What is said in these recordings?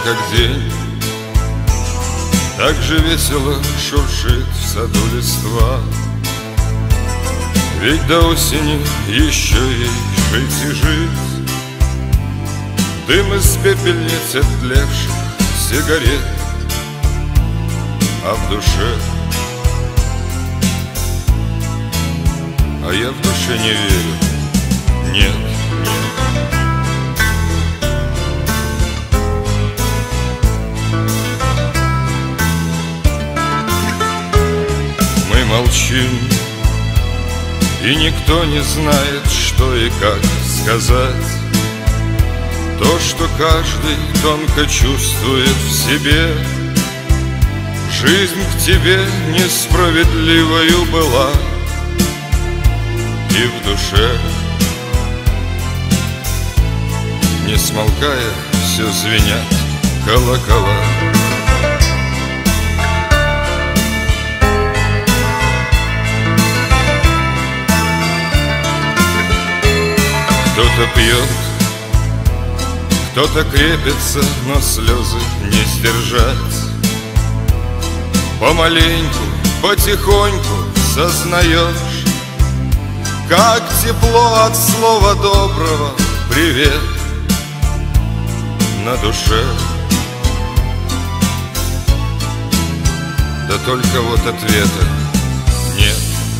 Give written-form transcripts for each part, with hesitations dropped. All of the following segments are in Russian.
как день. Так же весело шуршит в саду листва. Ведь до осени еще ей жить и жить. Дым из пепельниц оттлевших сигарет, а в душе, а я в душе не верю. Нет, нет. Мы молчим, и никто не знает, что и как сказать. То, что каждый тонко чувствует в себе. Жизнь к тебе несправедливою была, и в душе, не смолкая, все звенят колокола. Кто-то пьет, кто-то крепится, но слезы не сдержать. Помаленьку, потихоньку сознаешь, как тепло от слова доброго привет на душе. Да только вот ответа нет.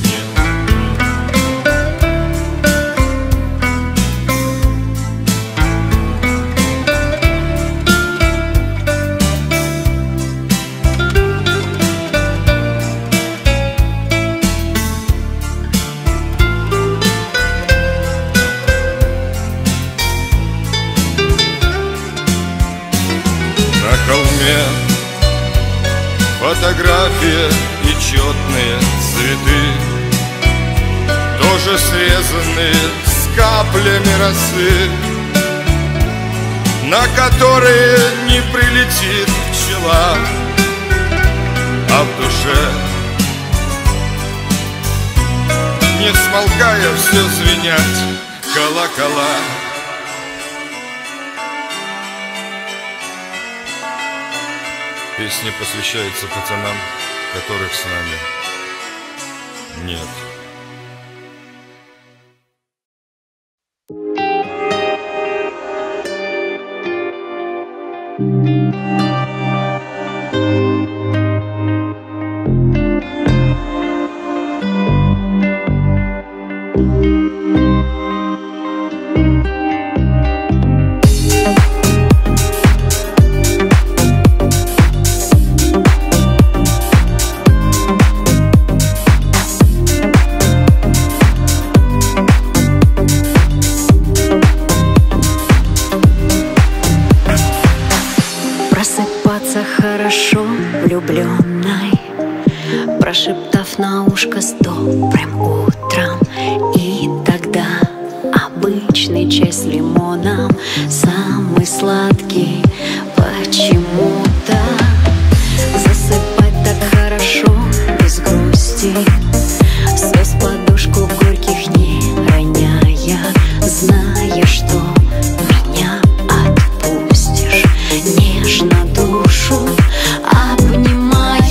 Фотография и четные цветы, тоже срезанные с каплями росы, на которые не прилетит пчела, а в душе, не смолкая, все звенят колокола. Песня посвящается пацанам, которых с нами нет. Хорошо влюбленной, прошептав на ушко с добрым утром. И тогда обычный чай с лимоном, самый сладкий почему-то. Засыпать так хорошо, без грусти, слез подушку горьких не роняя, зная, что меня отпустишь нежно душу обнимая.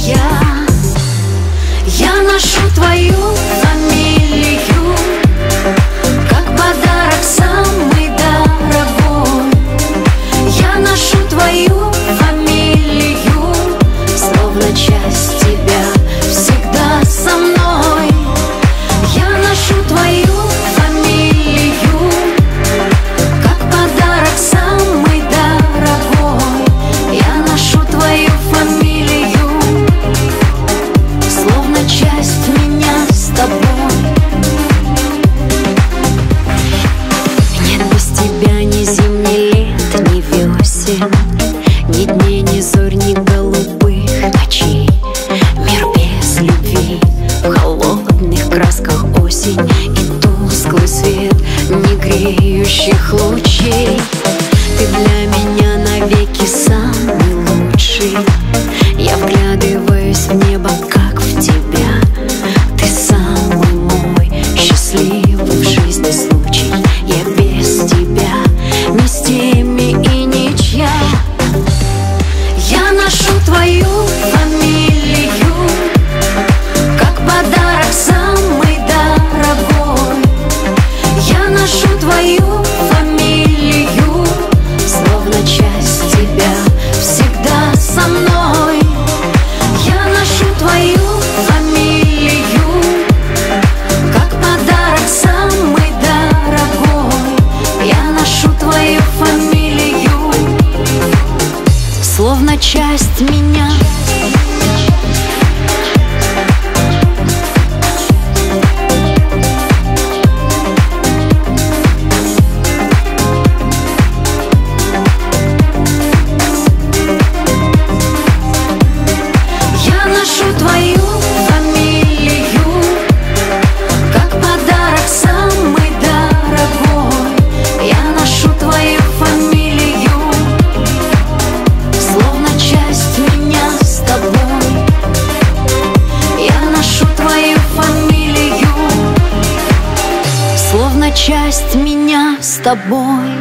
Я ношу твою фамилию, как подарок самый дорогой. Я ношу твою фамилию, словно часть тебя всегда со мной. Я ношу твою фамилию, как подарок самый дорогой. Я ношу твою фамилию, словно часть меня с тобой. Нет без тебя ни зим, ни лет, ни весен, ни дней, ни зорь, ни голубых ночей. Мир без любви, в холодных красках осень и тусклый свет не греющих лучей. Ты для меня навеки самый лучший. Я вглядываюсь в небо, как в тебя. Ты самый мой счастливый в жизни случай. Я без тебя ни с теми и ничья. на часть меня с тобой.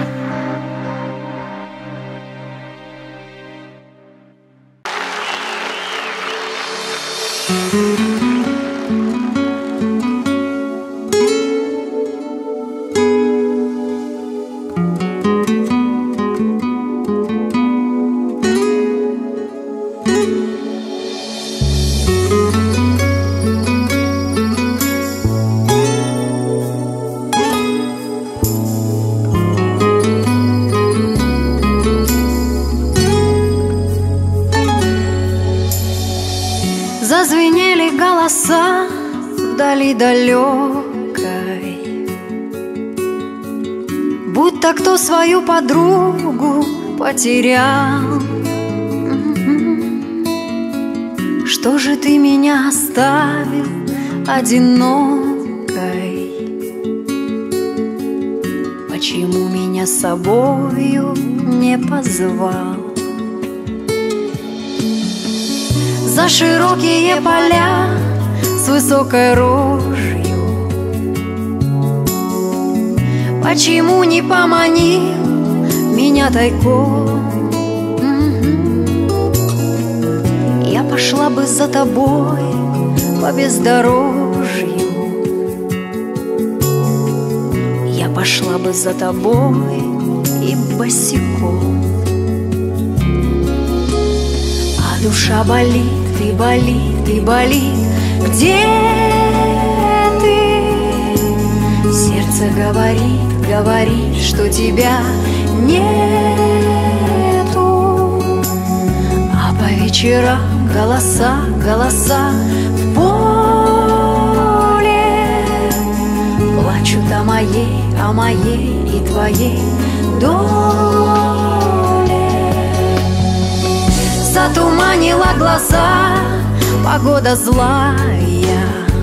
Зазвенели голоса вдали далекой, будто кто свою подругу потерял. Что же ты меня оставил одинокой? Почему меня с собою не позвал? За широкие поля с высокой рожью почему не поманил меня тайком? Я пошла бы за тобой по бездорожью, я пошла бы за тобой и босиком. А душа болит и болит, и болит. Где ты? Сердце говорит, говорит, что тебя нету. А по вечерам голоса, голоса в поле плачут о моей и твоей доле. Затуманила глаза погода злая.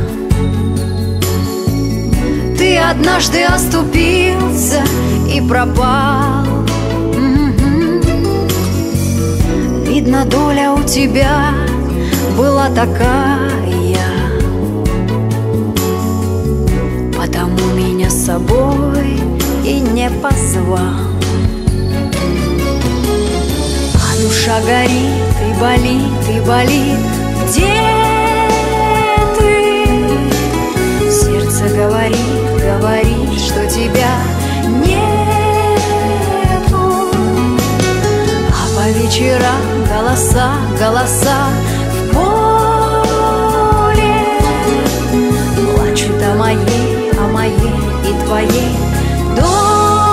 Ты однажды оступился и пропал. Видно, доля у тебя была такая, потому меня с собой и не позвал. А душа горит и болит, и болит. Где ты? Сердце говорит, говорит, что тебя нету. А по вечерам голоса, голоса в поле плачут о моей и твоей доле.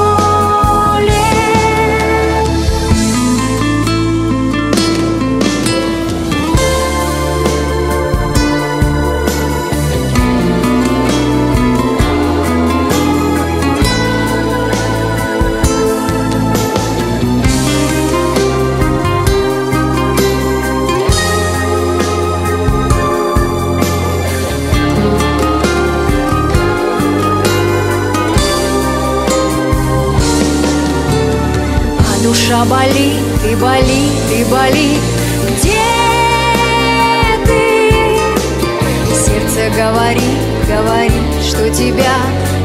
Душа болит и болит и болит. Где ты? Сердце говорит, говорит, что тебя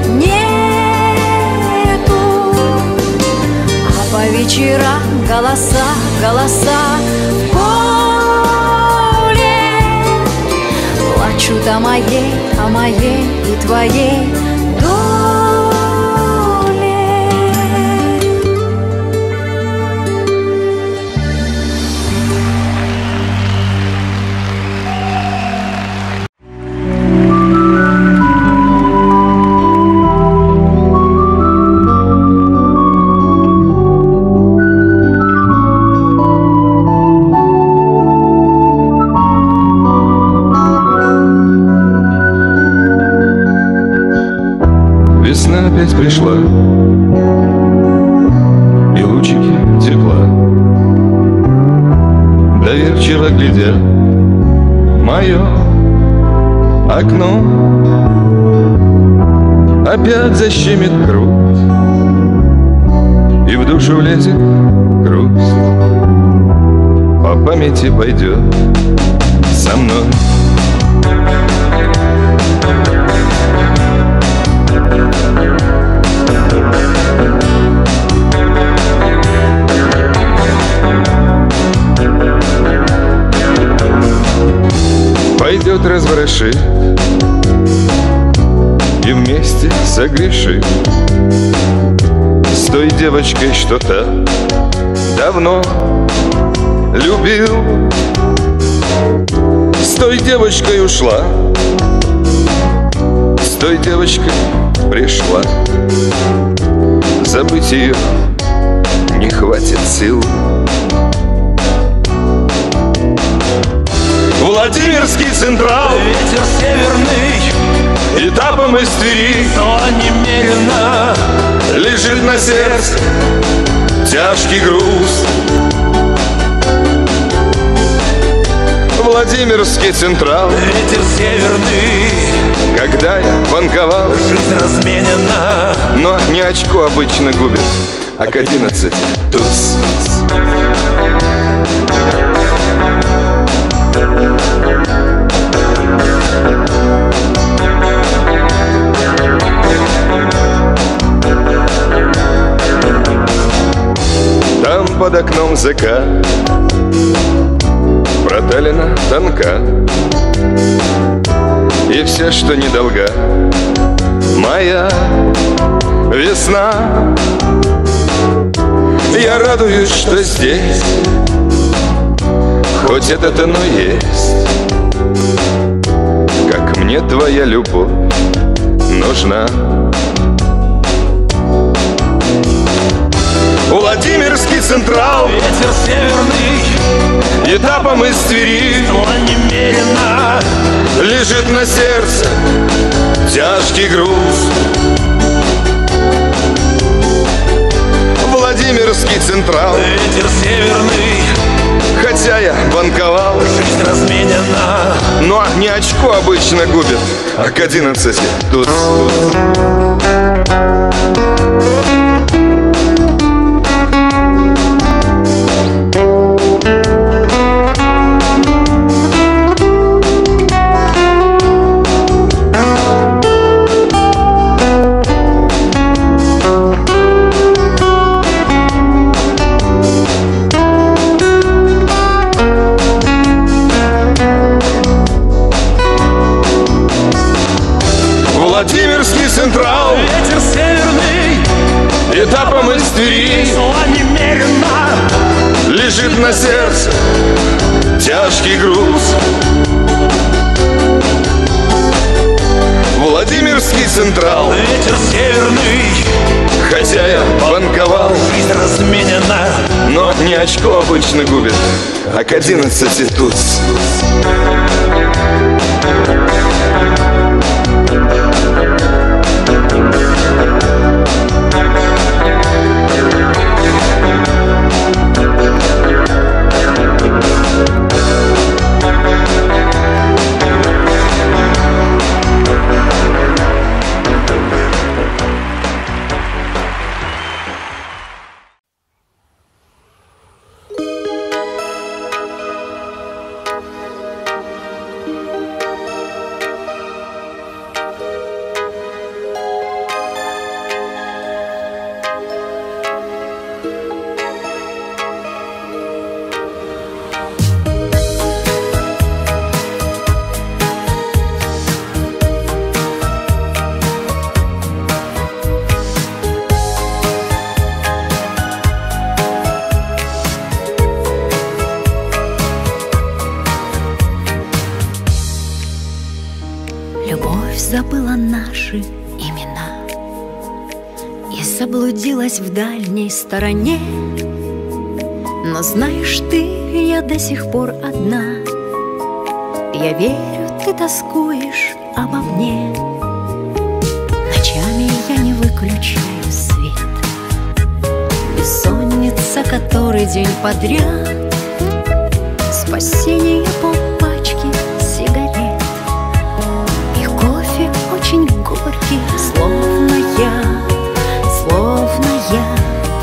нету. А по вечерам голоса, голоса в поле плачут о моей и твоей доле. Весна опять пришла, и лучики тепла доверчиво глядя в мое окно. Опять защемит грудь, и в душу влезет грусть. По памяти пойдет со мной. хороши и вместе согреши с той девочкой, что-то давно любил. С той девочкой ушла, с той девочкой пришла. Забыть ее не хватит сил. Владимирский Централ, ветер северный, этапом из Твери, но немерено лежит на сердце тяжкий груз. Владимирский Централ, ветер северный, когда я банковал, жизнь разменена, но не очко обычно губит, а к 11 туз. Там под окном ЗК проталина тонка, и все, что недолга, моя весна. Я радуюсь, что здесь хоть это-то, но есть. Как мне твоя любовь нужна. Владимирский Централ, ветер северный, этапом из Твери, но немерено лежит на сердце тяжкий груз. Владимирский Централ, ветер северный, хотя я банковал, жизнь разменена, но не очко обычно губит, а к 11 тут. Владимирский Централ, ветер северный, этапом из Твери, но немерено лежит на сердце тяжкий груз. Владимирский Централ, ветер северный, хотя я банковал, жизнь разменена, но не очко обычно губит, а к 11 тут. Забыла наши имена и заблудилась в дальней стороне. Но знаешь ты, я до сих пор одна. Я верю, ты тоскуешь обо мне. Ночами я не выключаю свет. Бессонница который день подряд. Спасение по пачке сигарет. И кофе очень горький, словно яд, словно яд.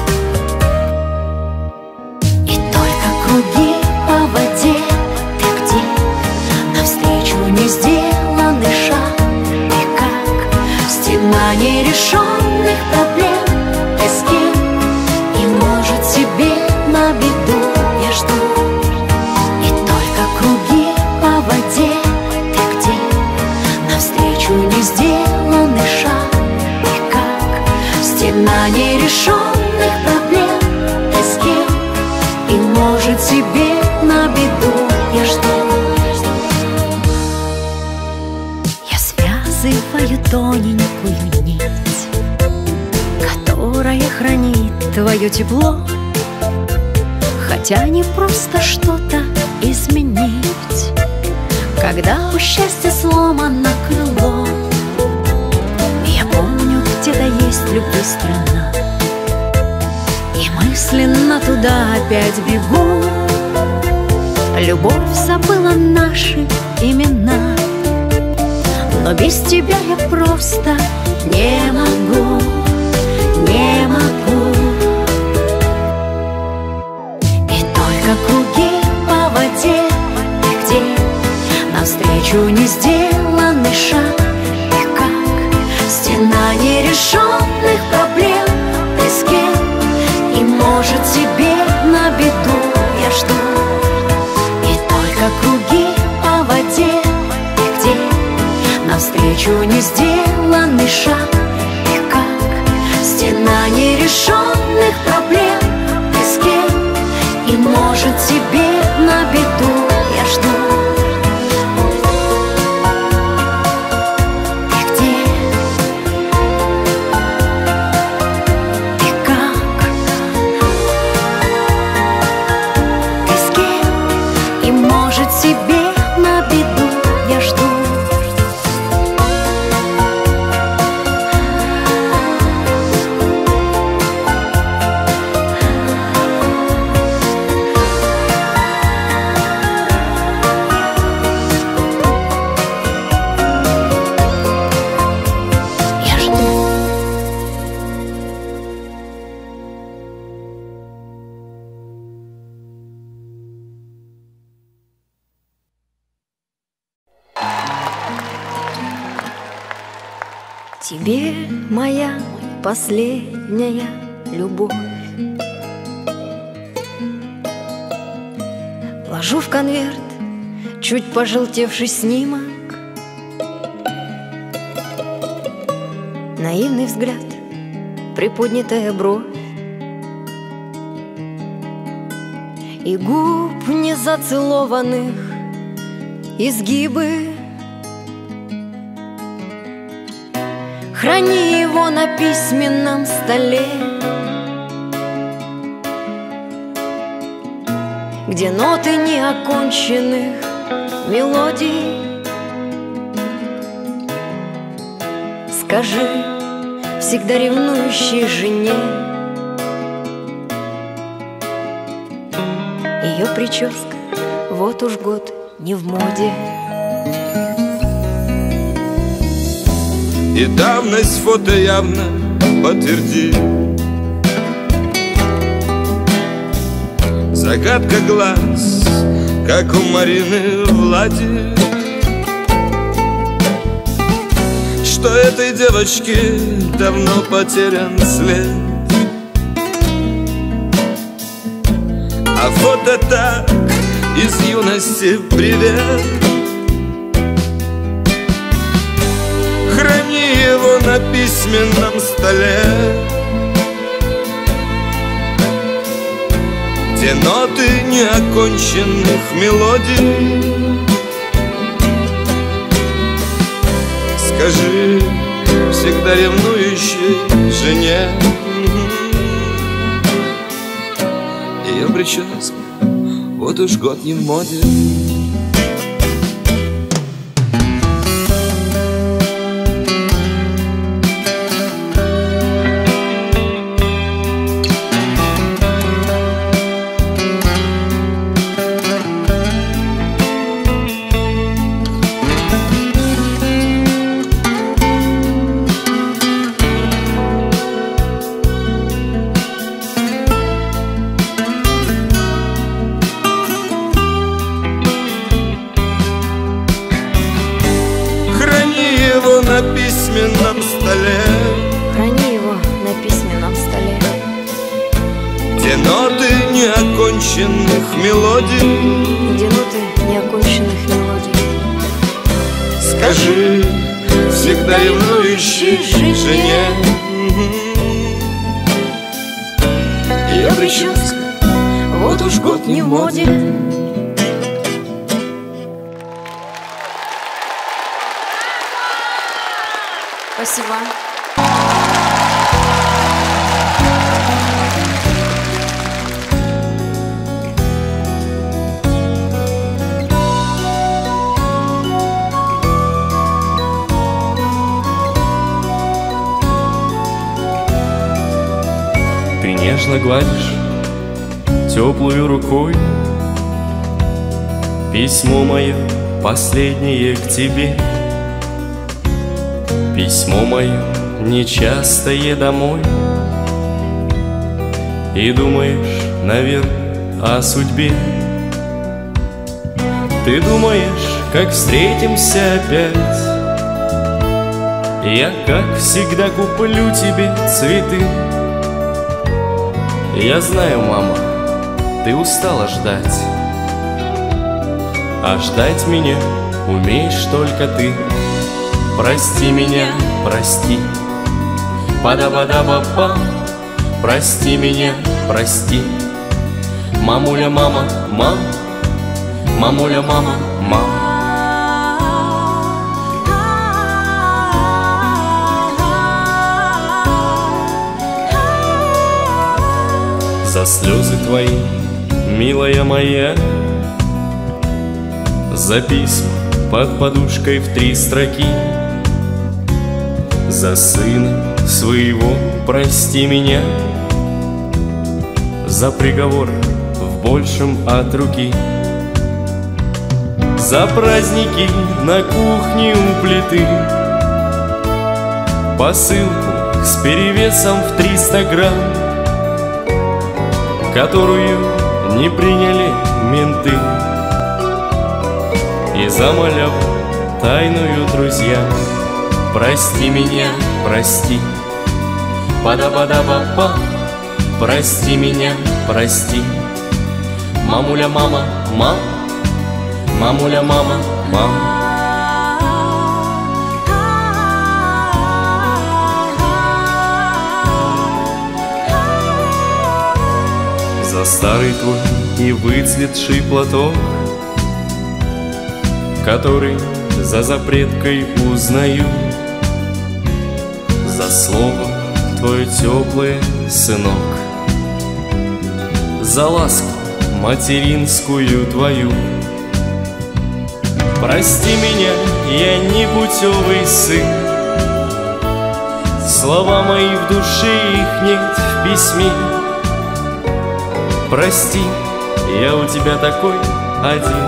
И только круги по воде. Ты где? Навстречу не сделанный шаг. И как стена нерешенных проблем. Ты с кем? И может тебе на беду я жду. И только круги по воде. Ты где? стена нерешенных проблем. Ты с кем? И может тебе на беду я жду. Я связываю тоненькую нить, которая хранит твое тепло. Хотя не просто что-то изменить, когда у счастья сломано крыло. Я помню, где-то есть любви страна, и мысленно туда опять бегу. Любовь забыла наши имена, но без тебя я просто не могу, не могу. И только круги по воде, где навстречу не сделанный шаг. И как стена нерешенных проблем. Ты с кем? И может тебе на беду я жду. И только круги по воде, где навстречу не сделанный шаг. И как стена нерешенных проблем. Ты с кем? И может тебе на беду я жду. Тебе на беду я жду. Я жду. Тебе моя последняя любовь ложу в конверт чуть пожелтевший снимок. Наивный взгляд, приподнятая бровь, и губ незацелованных изгибы. Храни его на письменном столе, где ноты неоконченных мелодий. Скажи всегда ревнующей жене, ее прическа вот уж год не в моде. И давность фото явно подтвердит. Загадка глаз, как у Марины Влади, что этой девочке давно потерян след. А фото так из юности привет. Храни его на письменном столе, те ноты неоконченных мелодий. Скажи всегда ревнующей жене, ее прическа вот уж год не в моде. На письменном столе, храни его на письменном столе, где ноты неоконченных мелодий, где ноты неоконченных мелодий. Скажи всегда ревнующей жене, ее прическа, вот уж год не в моде. Спасибо. Ты нежно гладишь теплую рукой письмо мое последнее к тебе. Письмо мое нечастое домой. И думаешь, наверное, о судьбе. Ты думаешь, как встретимся опять. Я, как всегда, куплю тебе цветы. Я знаю, мама, ты устала ждать, а ждать меня умеешь только ты. Прости меня, прости, па-да-ба-да-ба-па. Прости меня, прости, мамуля, мама, мам, мамуля, мама, мам. За слезы твои, милая моя, за письма под подушкой в 3 строки, за сына своего прости меня, за приговор в большем от руки, за праздники на кухне у плиты, посылку с перевесом в 300 грамм, которую не приняли менты, и за маляву тайную друзьям. Прости меня, прости, па-да-ба-да-ба-па. Прости меня, прости, мамуля, мама, мам, мамуля, мама, мам. За старый твой и выцветший платок, который за запреткой узнаю, за слово твое теплое, сынок, за ласку материнскую твою. Прости меня, я непутевый сын, слова мои в душе, их нет в письме. Прости, я у тебя такой один.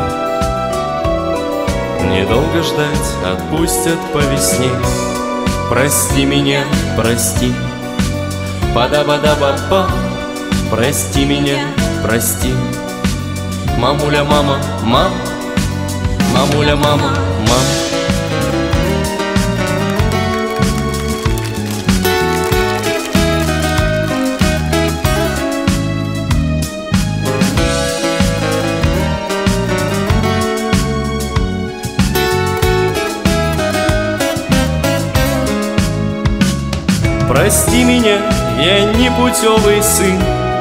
Недолго ждать, отпустят по весне. Прости меня, прости, па-да-ба-да-ба-па. Прости меня, прости, мамуля, мама, мам, мамуля, мама, мам. Прости меня, я непутевый сын,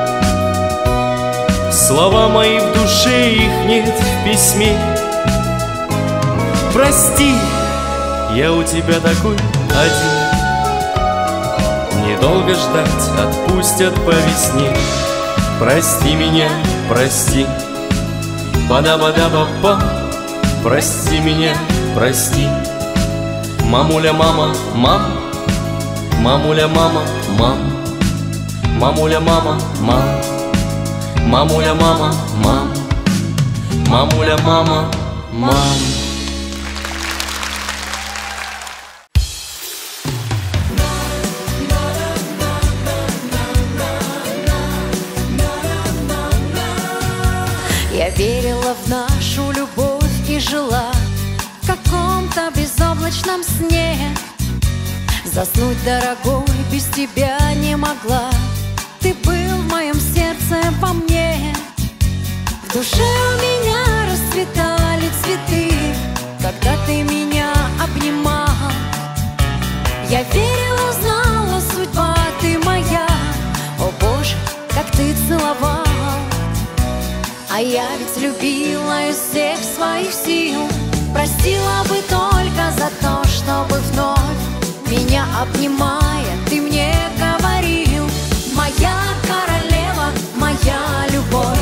слова мои в душе, их нет в письме. Прости, я у тебя такой один. Недолго ждать, отпустят по весне. Прости меня, прости, па-да-ба-да-ба-па. Прости меня, прости, мамуля, мама, мам, мамуля, мама, мам, мамуля, мама, мам, мамуля, мама, мам, мамуля, мама, мам. Я верила в нашу любовь и жила в каком-то безоблачном сне. Заснуть, дорогой, без тебя не могла. Ты был в моем сердце, во мне. В душе у меня расцветали цветы, когда ты меня обнимал. Я верила, знала, судьба ты моя. О Боже, как ты целовал. любила из всех своих сил. Простила бы только за то, чтобы вновь меня обнимая, ты мне говорил: моя королева, моя любовь.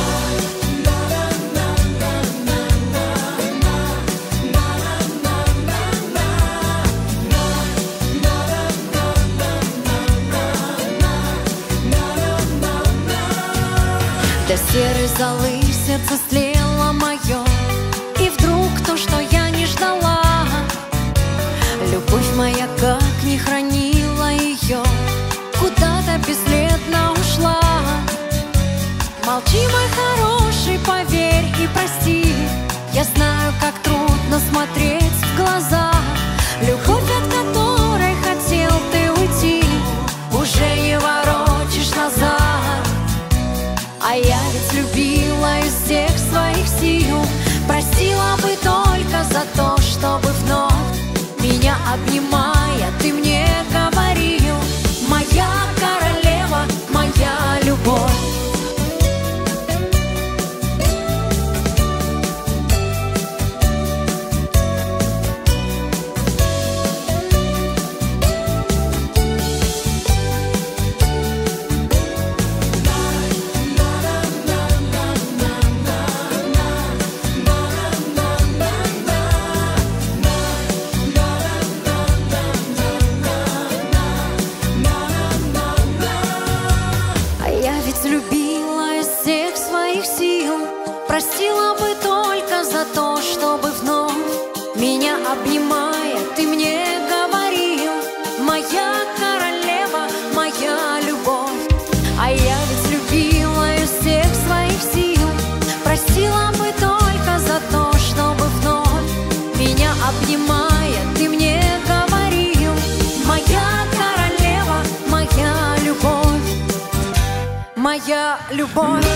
До серой золы сердце слело мое, и вдруг то, что я не ждала. Любовь моя, как не хранила ее, куда-то бесследно ушла. Молчи, мой хороший, поверь и прости. Я знаю, как трудно смотреть в глаза. Любовь, от которой хотел ты уйти, уже не воротишь назад. А я ведь любила из всех своих сил. Простила бы только за то, чтобы вновь меня обнимая, ты мне говорил: моя королева, моя любовь. Простила бы только за то, чтобы вновь меня обнимая, ты мне говорил: моя королева, моя любовь. А я ведь любила из всех своих сил. Простила бы только за то, чтобы вновь меня обнимая, ты мне говорил: моя королева, моя любовь, моя любовь.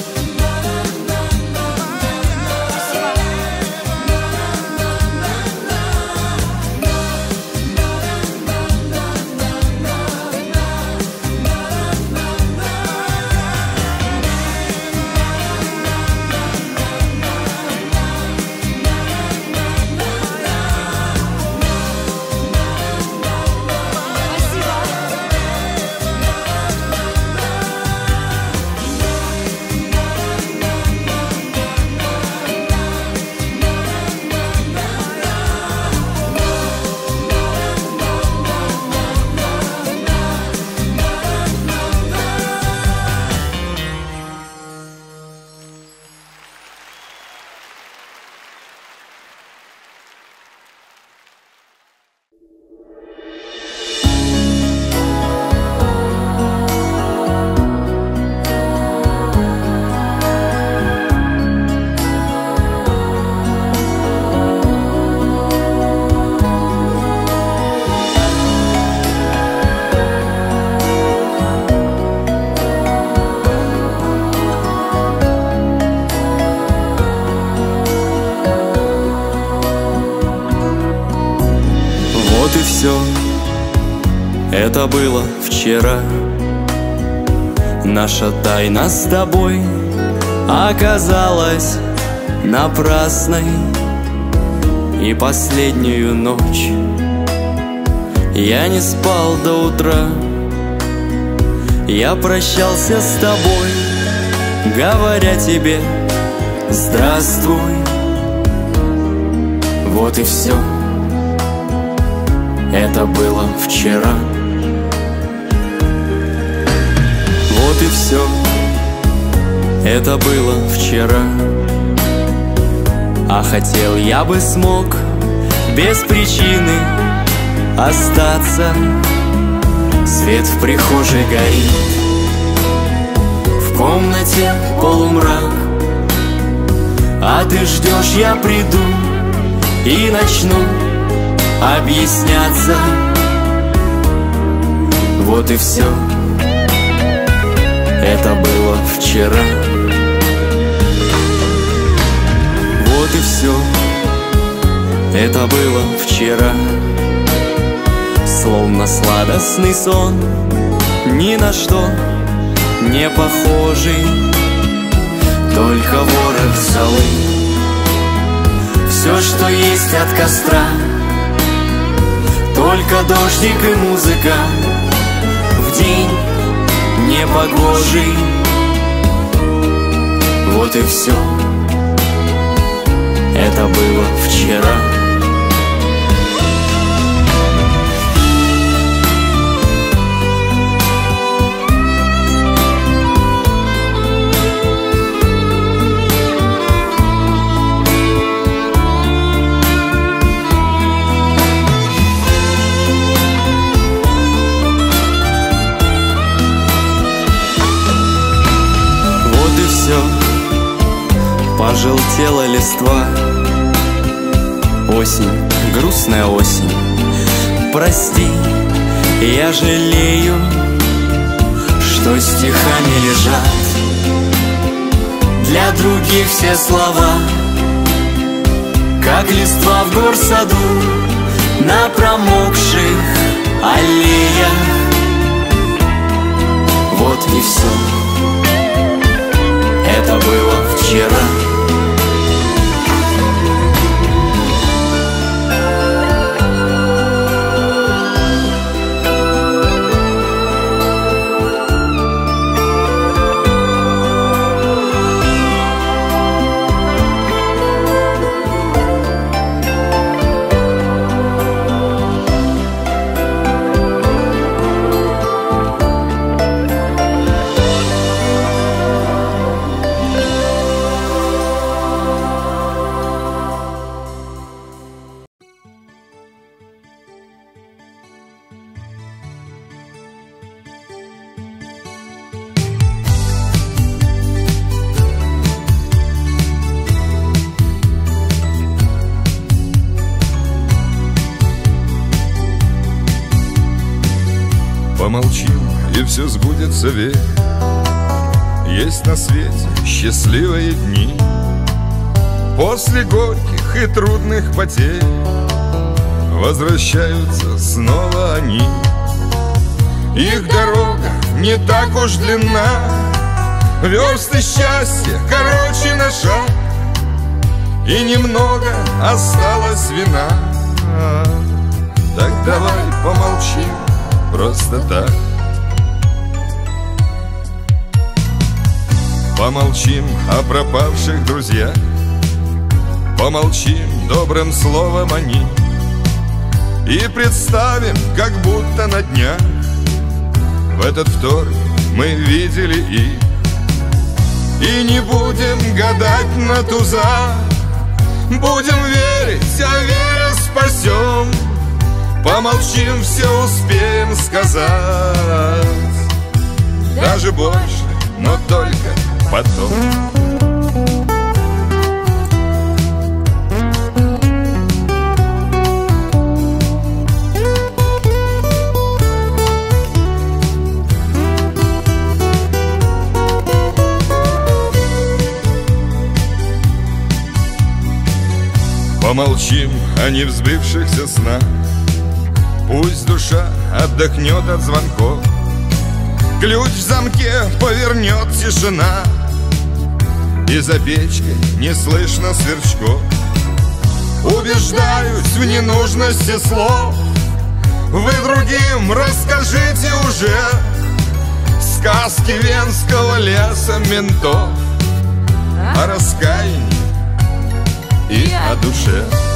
Это было вчера. Наша тайна с тобой оказалась напрасной. И последнюю ночь я не спал до утра. Я прощался с тобой, говоря тебе здравствуй. Вот и все. Это было вчера. Вот и все. Это было вчера. А хотел я бы смог без причины остаться. Свет в прихожей горит, в комнате полумрак. А ты ждешь, я приду и начну объясняться. Вот и все. Это было вчера. Вот и все. Это было вчера. Словно сладостный сон, ни на что не похожий. только ворох золы. Все, что есть от костра, только дождик и музыка в день непогожий. Вот и все. Это было вчера. Вот и все. Пожелтела листва. Осень, грустная осень. Прости, я жалею, что стихами лежат для других все слова, как листва в горсаду на промокших аллеях. Вот и все. Это было вчера. Помолчим, и все сбудется, верь. Есть на свете счастливые дни. После горьких и трудных потерь возвращаются снова они. Их дорога не так уж длинна, версты счастья короче на шаг, и немного осталось вина. Так давай помолчим просто так. Помолчим о пропавших друзьях, помолчим добрым словом о них, и представим, как будто на днях в этот вторник мы видели их. И не будем гадать на туза, будем верить, а веря спасем. Помолчим, все успеем сказать, даже больше, но только потом. Помолчим о невзбывшихся снах, пусть душа отдохнет от звонков, ключ в замке повернет тишина, и за печкой не слышно сверчков. Убеждаюсь в ненужности слов, вы другим расскажите уже сказки венского леса ментов о раскаянии и о душе.